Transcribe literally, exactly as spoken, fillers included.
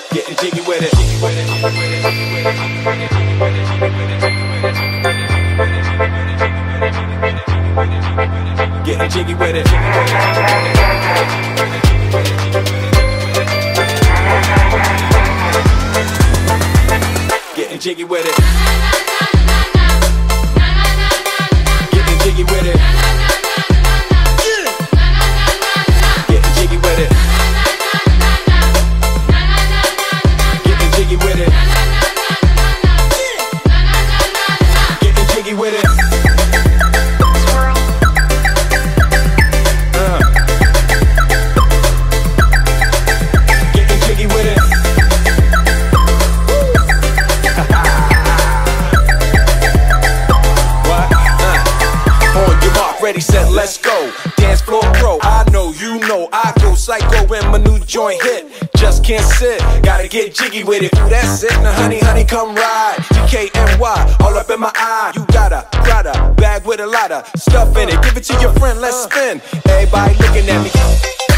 Getting jiggy with it. Getting jiggy with it. Getting jiggy with it. Getting jiggy with it. Getting jiggy with it. Getting jiggy with it. Getting jiggy with it. Uh. Getting jiggy with it. What? Uh. On your mark, ready, set, let's go. Dance floor pro. I know, you know, I go psycho when my new joint hit. Just can't sit, gotta get jiggy with it. Ooh, that's it, now honey, honey, come ride. G K N Y, all up in my eye. You got a Prada bag with a lot of stuff in it. Give it to your friend, let's spin. Everybody looking at me.